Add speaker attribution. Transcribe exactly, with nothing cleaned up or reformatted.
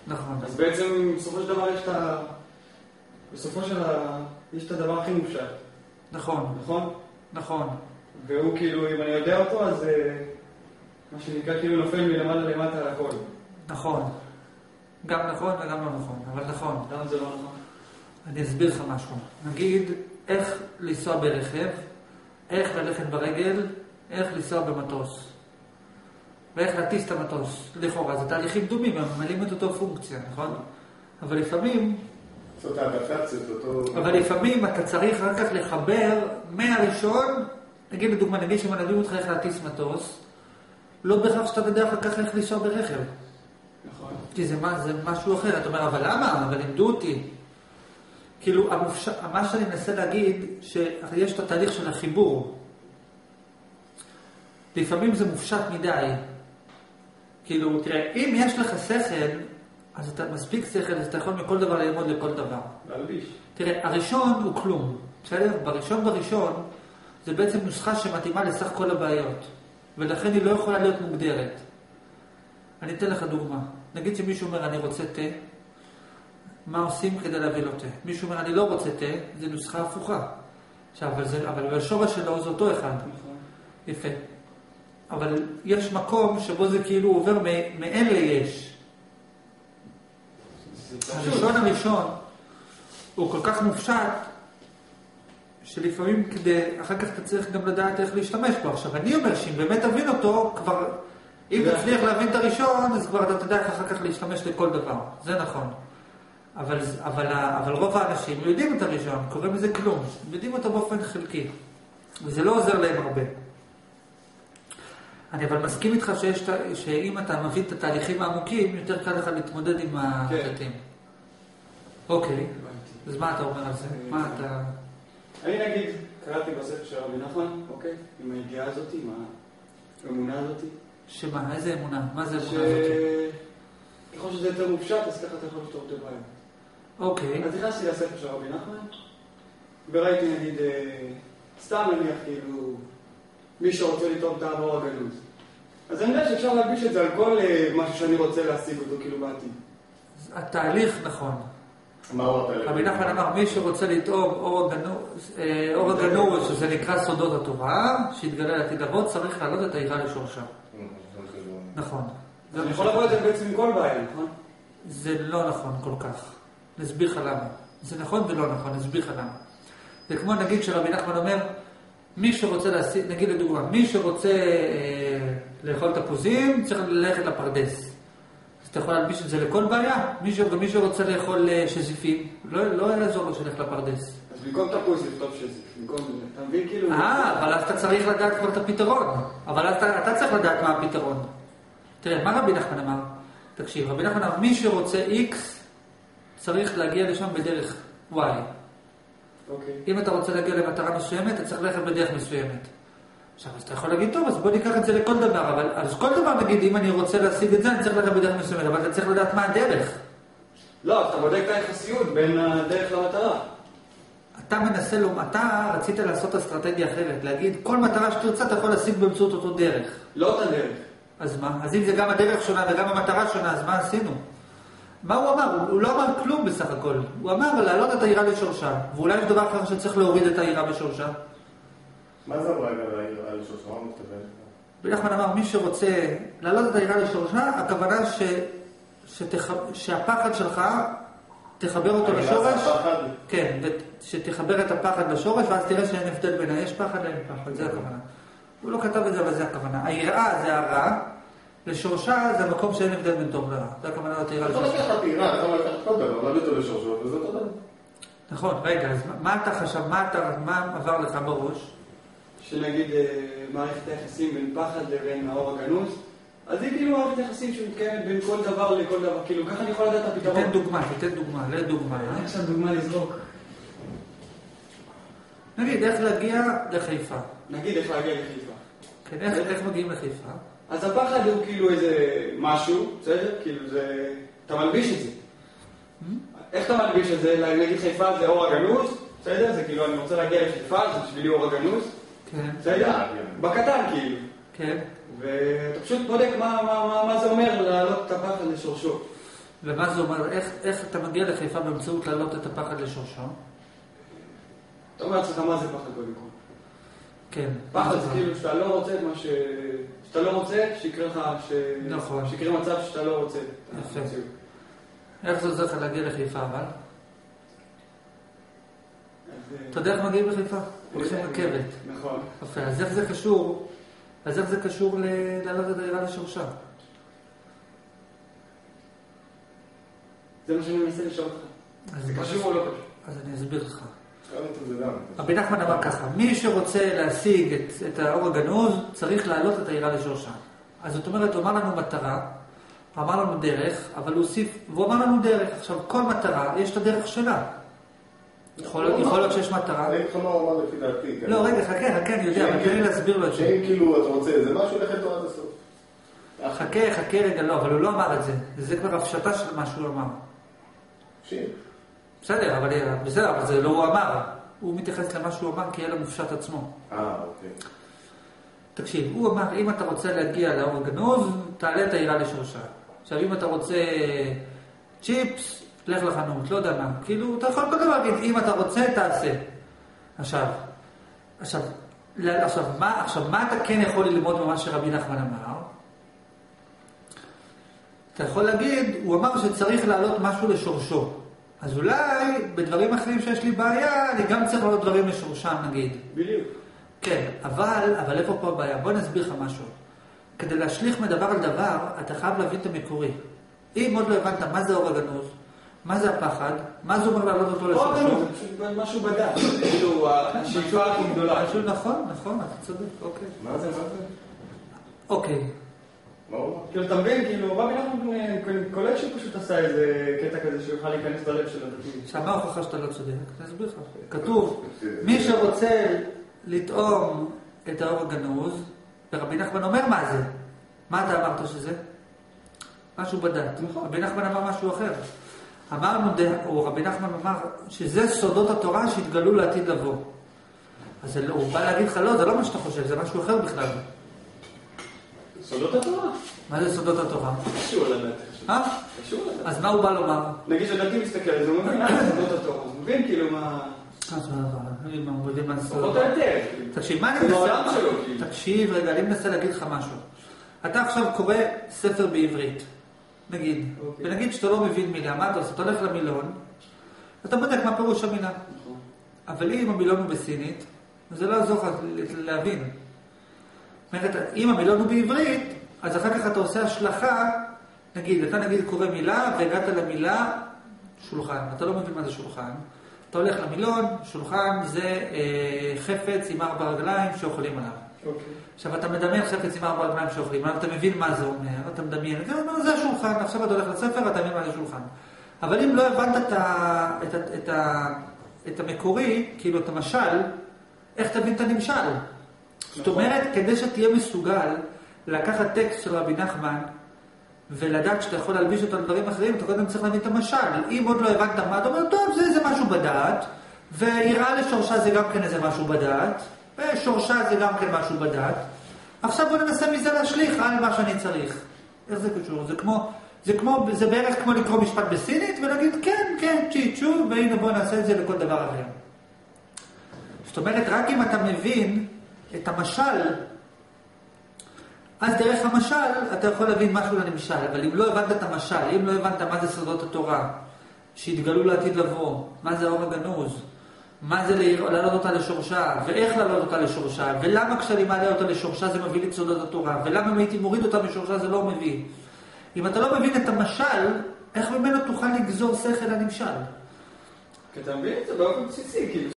Speaker 1: נכון.
Speaker 2: אז בעצם בסופו של דבר יש את ה... בסופו של ה... יש את הדבר הכי מופשט.
Speaker 1: נכון.
Speaker 2: נכון?
Speaker 1: נכון.
Speaker 2: והוא כאילו, אם אני יודע אותו, אז מה שנקרא כאילו נופל מלמעלה למטה על הכל.
Speaker 1: נכון. גם נכון וגם לא נכון, אבל נכון.
Speaker 2: למה זה לא נכון?
Speaker 1: אני אסביר לך משהו. נגיד, איך לנסוע ברכב, איך ללכת ברגל, איך לנסוע במטוס. ואיך להטיס את המטוס. לכאורה, זה תהליכים דומים, הם ממלאים את אותו פונקציה, נכון? אבל לפעמים...
Speaker 3: זאת האדפטציות, אותו...
Speaker 1: אבל לפעמים אתה צריך רק כך לחבר מהראשון, נגיד לדוגמה, נגיד שמלמדים אותך איך להטיס מטוס, לא בהכרח שאתה יודע אחר כך איך לנסוע ברכב.
Speaker 2: נכון.
Speaker 1: כי זה, מה, זה משהו אחר. אתה אומר, אבל למה? אבל לימדו אותי. כאילו, המופש... מה שאני מנסה להגיד, שיש את התהליך של החיבור. לפעמים זה מופשט מדי. כאילו, תראה, אם יש לך שכל, אז אתה מספיק שכל, אז אתה יכול מכל דבר ללמוד לכל דבר.
Speaker 2: להלביש.
Speaker 1: תראה, הראשון הוא כלום. בסדר? בראשון בראשון, זה בעצם נוסחה שמתאימה לסך כל הבעיות. ולכן היא לא יכולה להיות מוגדרת. אני אתן לך דוגמה. נגיד שמישהו אומר, אני רוצה תה, מה עושים כדי להביא לו תה? מישהו אומר, אני לא רוצה תה, זה נוסחה הפוכה. עכשיו, אבל, זה, אבל בשורש שלו זה אותו אחד.
Speaker 2: נכון.
Speaker 1: יפה. אבל יש מקום שבו זה כאילו עובר מאין ליש. הראשון הראשון הוא כל כך מופשט, שלפעמים כדי, אחר כך אתה צריך גם לדעת איך להשתמש בו. עכשיו, אני אומר שאם באמת תבין אותו, כבר, אם תצליח להבין את הראשון, אז כבר אתה תדע אחר כך להשתמש לכל דבר. זה נכון. אבל, אבל, אבל רוב האנשים יודעים את הראשון, קוראים לזה כלום. יודעים אותו באופן חלקי. וזה לא עוזר להם הרבה. אני אבל מסכים איתך שיש, שאם אתה מבין את התהליכים העמוקים, יותר קל לך להתמודד עם הפרטים. אוקיי. אז מה אתה אומר על זה? מה אתה...
Speaker 2: אני נגיד, קראתי בספר של רבי נחמן, אוקיי? עם הידיעה הזאת, עם האמונה הזאת.
Speaker 1: שמה? איזה אמונה? מה זה אמונה
Speaker 2: ש...
Speaker 1: הזאת?
Speaker 2: ככל שזה יותר מופשט, אז ככה אתה יכול לפתור את הבעיה.
Speaker 1: אוקיי.
Speaker 2: אז נכנסתי לספר של רבי נחמן, וראיתי נגיד, סתם נניח כאילו, מי שרוצה לטעום את האור הגנוז. אז אני יודע שאפשר להלביש את זה על כל משהו שאני רוצה להשיג אותו כאילו בעתיד.
Speaker 1: התהליך נכון.
Speaker 3: מה הוא התהליך?
Speaker 1: רבי נחמן אמר, מי שרוצה לטעום אור הגנוז, שזה נקרא סודות התורה, שהתגלה לעתיד לבוא, צריך להעלות את היראה לשורשה. נכון.
Speaker 2: אני יכול לבוא את זה בעצם עם כל בעיה, נכון?
Speaker 1: זה לא נכון כל כך. נסביר לך למה. זה נכון ולא נכון, נסביר לך למה. זה כמו נגיד שרבי נחמן אומר, מי שרוצה להשיג, נגיד לדוגמה, מי שרוצה אה, לאכול תפוזים, צריך ללכת לפרדס. אז אתה יכול להלביש את זה לכל בעיה. מישהו, ומי שרוצה לאכול אה, שזיפים, לא, לא יעזור לו שלך לפרדס.
Speaker 2: אז במקום תפוז לכתוב שזיף, במקום זה. אתה מבין כאילו...
Speaker 1: אה, אבל אז אתה צריך לדעת כבר את הפתרון. אבל אתה, אתה צריך לדעת מה הפתרון. תראה, מה רבי נחמן אמר? תקשיב, רבי נחמן אמר, מי שרוצה X, צריך להגיע לשם בדרך Y.
Speaker 2: אוקיי.
Speaker 1: אם אתה רוצה להגיע למטרה מסוימת, אתה צריך ללכת בדרך מסוימת. עכשיו, אז אתה יכול להגיד, טוב, אז בוא ניקח את זה לכל דבר, אבל אז כל דבר נגיד, אם אני רוצה להשיג את זה, אני צריך ללכת בדרך מסוימת, אבל אתה צריך לדעת מה הדרך.
Speaker 2: לא, אתה בודק את היחסיות בין הדרך למטרה.
Speaker 1: אתה מנסה, לא, אתה רצית לעשות אסטרטגיה אחרת, להגיד, כל מטרה שתרצה, אתה יכול להשיג באמצעות אותו דרך.
Speaker 2: לא אותה דרך.
Speaker 1: אז מה? אז אם זה גם הדרך שונה וגם המטרה שונה, אז מה עשינו? מה הוא אמר? הוא, הוא לא אמר כלום בסך הכל. הוא אמר להעלות את העירה לשורשה. ואולי יש דבר אחר שצריך להוריד את העירה בשורשה.
Speaker 3: מה זה אמרה גם העירה לשורשה? מה מתכוון?
Speaker 1: רבי נחמן אמר, מי שרוצה להעלות את העירה לשורשה, הכוונה ש, שתח, שהפחד שלך תחבר אותו לשורש. כן, שתחבר את הפחד לשורש, ואז תראה שאין הבדל בין יש פחד לאין פחד. זה הכוונה. הוא לא כתב את זה, אבל זה הכוונה. העירה זה הרע. לשורשה זה המקום שאין הבדל בין טוב לרע. זה הכוונה לתאירה לשורשה.
Speaker 3: אתה לא לקחת תאירה, אתה לא לקחת כל דבר, לא ביטו לשורשה, וזה אותו דבר.
Speaker 1: נכון, רגע, אז מה אתה חשב, מה עבר לך בראש?
Speaker 2: שנגיד מערכת היחסים בין פחד לבין האור הגנוז, אז זה כאילו מערכת היחסים שמתקיימת בין כל דבר לכל דבר, כאילו ככה אני יכול לדעת את הפתרון.
Speaker 1: תיתן דוגמה, תיתן דוגמה, לדוגמה.
Speaker 2: אני עכשיו דוגמה לזרוק.
Speaker 1: נגיד, איך להגיע לחיפה?
Speaker 2: נגיד איך להגיע לחיפה.
Speaker 1: כן, איך מגיעים לחיפה?
Speaker 2: אז הפחד הוא כאילו איזה משהו, בסדר? כאילו זה... אתה מלביש את זה. איך אתה מלביש את זה? נגיד חיפה זה אור הגנוז, בסדר? זה כאילו אני רוצה להגיע לחיפה, זה בשבילי אור הגנוז.
Speaker 1: כן.
Speaker 2: בסדר? בקטן כאילו.
Speaker 1: כן.
Speaker 2: ואתה פשוט בודק מה, מה, מה, מה זה אומר להעלות את הפחד לשורשו.
Speaker 1: ומה זה אומר? איך, איך אתה מגיע לחיפה באמצעות להעלות את הפחד לשורשו?
Speaker 2: אתה אומר לעצמך מה זה פחד קודם כל.
Speaker 1: כן.
Speaker 2: פחד זה כאילו שאתה לא רוצה את מה ש... שאתה לא רוצה, שיקרה לך, ש...
Speaker 1: נכון.
Speaker 2: שיקרה מצב שאתה לא רוצה.
Speaker 1: יפה. איך זה עוזר לך להגיע לחיפה אבל? אתה יודע איך מגיעים לחיפה? הולכים רכבת.
Speaker 2: נכון.
Speaker 1: יפה, אז איך זה קשור? אז איך זה קשור להעלות את היראה לשורשה?
Speaker 2: זה מה שאני מנסה לשאול אותך. זה קשור או לא קשור?
Speaker 1: אז אני אסביר לך.
Speaker 3: זה גם.
Speaker 1: רבי נחמן אמר ככה, מי שרוצה להשיג את, את האור הגנוז, צריך להעלות את היראה לשורשה. אז זאת אומרת, הוא אמר לנו מטרה, הוא אמר לנו דרך, אבל הוא הוסיף, והוא אמר לנו דרך. עכשיו, כל מטרה, יש את הדרך שלה. יכול להיות שיש מטרה.
Speaker 3: אני חושב מה הוא אמר לפי דעתי.
Speaker 1: לא, רגע, חכה, חכה, אני יודע, אבל תן לי להסביר לו את זה.
Speaker 3: שאם כאילו אתה רוצה, זה משהו הולך לתורת הסוף.
Speaker 1: חכה, חכה רגע, לא, אבל הוא לא אמר את זה. זה כבר הפשטה של מה שהוא אמר.
Speaker 3: שיר.
Speaker 1: בסדר, אבל בסדר, אבל זה לא הוא אמר. הוא מתייחס למה שהוא אמר כי יהיה לו מופשט עצמו.
Speaker 3: אה, אוקיי.
Speaker 1: תקשיב, הוא אמר, אם אתה רוצה להגיע לאור הגנוז, תעלה את היראה לשורשה. עכשיו, אם אתה רוצה צ'יפס, לך לחנות, לא יודע מה. כאילו, אתה יכול כל דבר להגיד, אם אתה רוצה, תעשה. עכשיו, עכשיו, עכשיו, מה, עכשיו, מה אתה כן יכול ללמוד ממה שרבי נחמן אמר? אתה יכול להגיד, הוא אמר שצריך להעלות משהו לשורשו. אז אולי בדברים אחרים שיש לי בעיה, אני גם צריך להעלות דברים לשורשם, נגיד.
Speaker 2: בדיוק.
Speaker 1: כן, אבל, אבל איפה פה הבעיה? בוא נסביר לך משהו. כדי להשליך מדבר על דבר, אתה חייב להבין את המקורי. אם עוד לא הבנת מה זה אור הגנוז, מה זה הפחד, מה זה אומר להעלות אותו לשורשו?
Speaker 2: משהו בדק, כאילו, השאיפה הכי גדולה.
Speaker 1: משהו נכון, נכון, אתה צודק, אוקיי.
Speaker 3: מה זה, מה זה?
Speaker 1: אוקיי.
Speaker 3: מה הוא אמר?
Speaker 2: כאילו, אתה מבין, כאילו, רבי נחמן קולט שהוא פשוט עשה איזה קטע כזה שיוכל להיכנס ללב של הדתיים.
Speaker 1: שמה הוכחה שאתה לא צודק? אני אסביר לך. כתוב, מי שרוצה לטעום את האור הגנוז, ורבי נחמן אומר מה זה? מה אתה אמרת שזה? משהו בדת. רבי נחמן אמר משהו אחר. אמרנו, או רבי נחמן אמר, שזה סודות התורה שהתגלו לעתיד לבוא. אז הוא בא להגיד לך, לא, זה לא מה שאתה חושב, זה משהו אחר בכלל.
Speaker 2: סודות התורה?
Speaker 1: מה זה סודות התורה?
Speaker 2: קשור לדת.
Speaker 1: אה?
Speaker 2: קשור לדת.
Speaker 1: אז מה הוא בא לומר?
Speaker 2: נגיד שדתי מסתכל על זה, הוא מבין מה זה סודות התורה. הוא מבין כאילו מה...
Speaker 1: הוא מבין מה זה סודות
Speaker 2: פחות או יותר.
Speaker 1: תקשיב, מה אני מנסה? תקשיב, רגע, אני מנסה להגיד לך משהו. אתה עכשיו קורא ספר בעברית, נגיד, ונגיד שאתה לא מבין מילה, מה אתה עושה? אתה הולך למילון, אתה בודק מה פירוש המילה. אבל אם המילון הוא בסינית, זה לא יעזור לך להבין. אם המילון הוא בעברית, אז אחר כך אתה עושה השלכה, נגיד, אתה נגיד קורא מילה, והגעת למילה שולחן. אתה לא מבין מה זה שולחן. אתה הולך למילון, שולחן זה אה, חפץ עם ארבע רגליים שאוכלים עליו.
Speaker 2: אוקיי.
Speaker 1: עכשיו אתה מדמיין חפץ עם ארבע רגליים שאוכלים עליו, אתה מבין מה זה אומר, אתה מדמיין, אתה אומר, זה השולחן, עכשיו אתה הולך לספר, אתה מבין מה זה שולחן. אבל אם לא הבנת את, ה, את, ה, את, ה, את המקורי, כאילו את המשל, איך תבין את הנמשל? זאת אומרת, כדי שתהיה מסוגל לקחת טקסט של רבי נחמן, ולדעת שאתה יכול להלביש אותו על דברים אחרים, אתה קודם צריך להבין את המשל. אם עוד לא הבנת מה, אתה אומר, טוב, זה איזה משהו בדעת, ויראה לשורשה זה גם כן איזה משהו בדעת, ושורשה זה גם כן משהו בדעת. עכשיו בוא ננסה מזה להשליך על מה שאני צריך. איך זה קשור? זה כמו, זה כמו, זה בערך כמו לקרוא משפט בסינית, ולהגיד, כן, כן, צ'י צ'ו, והנה בוא נעשה את זה לכל דבר אחר. זאת אומרת, רק אם אתה מבין את המשל, אז דרך המשל אתה יכול להבין משהו לנמשל, אבל אם לא הבנת את המשל, אם לא הבנת מה זה סודות התורה, שהתגלו לעתיד לבוא, מה זה האור הגנוז, מה זה להעלות אותה לשורשה, ואיך להעלות אותה לשורשה, ולמה כשאני מעלה אותה לשורשה זה מביא לי את סודות התורה, ולמה אם הייתי מוריד אותה משורשה זה לא מביא. אם אתה לא מבין את המשל, איך ממנו תוכל לגזור שכל לנמשל?
Speaker 2: כי אתה מבין את זה באופן בסיסי, כאילו.